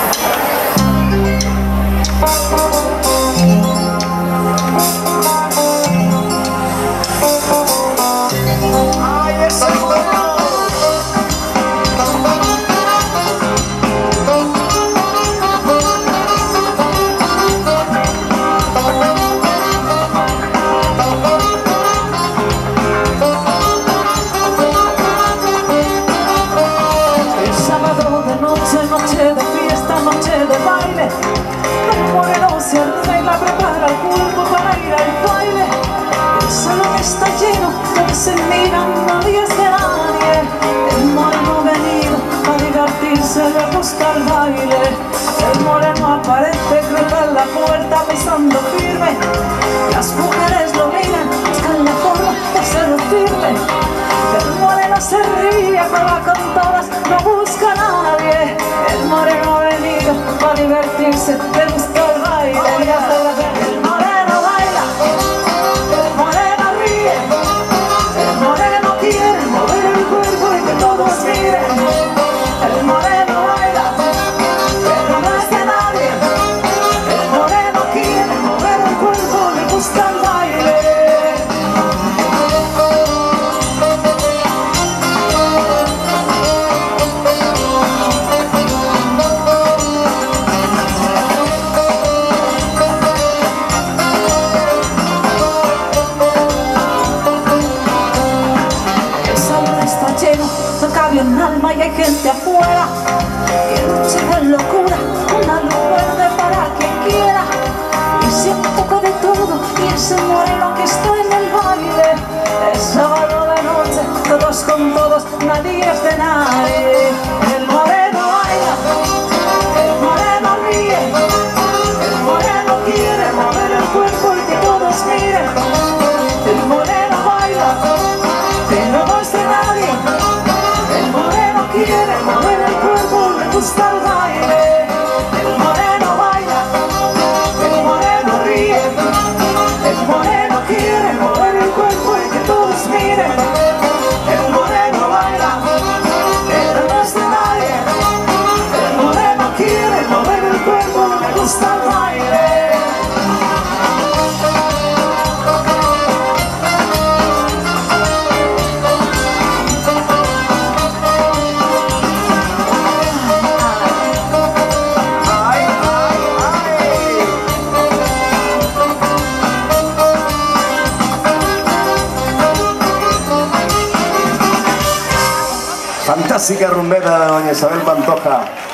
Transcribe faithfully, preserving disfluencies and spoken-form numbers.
Se mira, nadie es de nadie. El moreno venido a divertirse, le gusta el baile. El moreno aparece, cruza la puerta pisando firme. Las mujeres lo miran, buscan la forma de seducirle. El moreno se ríe, juega con todas, no busca a nadie. El moreno venido a divertirse, le gusta el baile. El moreno baila, el moreno ríe. El moreno quiere mover el cuerpo y que todos miren. El moreno baila, pero no es de nadie. El moreno quiere mover el cuerpo, le gusta el baile. No cabe un alma y hay gente afuera que lucha con locura, una luz verde para quien quiera. Y siente un poco de todo y ese moreno que está en el baile. Es sábado de noche, todos con todos, nadie es de nadie. El moreno baila, el moreno ríe. El moreno quiere mover el cuerpo y que todos miren. El moreno baila, pero no es de nadie. Quiere mover el cuerpo, le gusta el baile. El moreno baila, el moreno ríe. El moreno quiere mover el cuerpo y que todos miren. El moreno baila, pero no es de nadie. El moreno quiere mover el cuerpo, le gusta el baile. Fantástica rumbera de doña Isabel Pantoja.